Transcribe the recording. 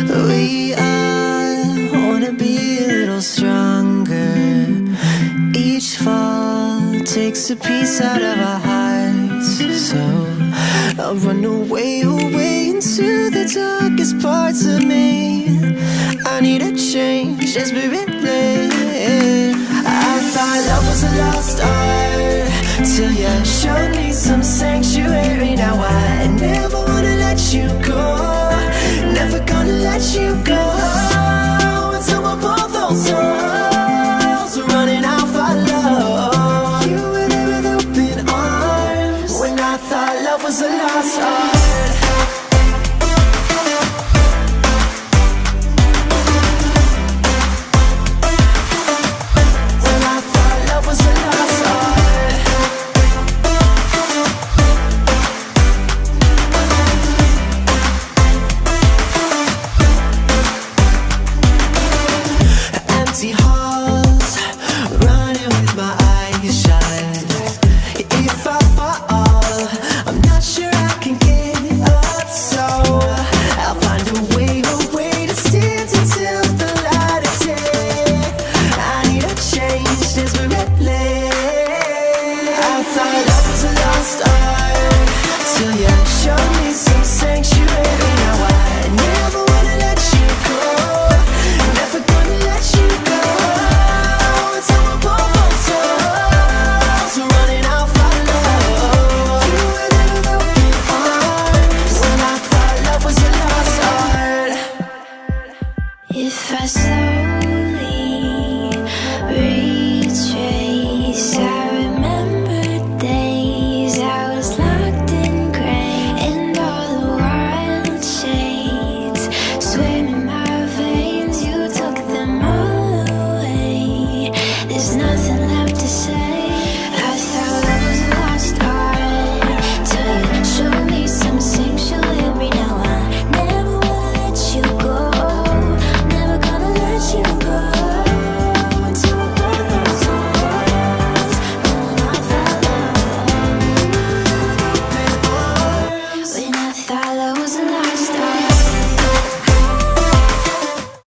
We all wanna be a little stronger. Each fall takes a piece out of our hearts. So I'll run away, away into the darkest parts of me. I need a change desperately. I thought love was a lost art till you showed me some sanctuary. Now I never wanna let you go, never gonna let you go until we're both on souls running out for love. You were there with open arms when I thought love was a lost art. Till you showed me some sanctuary.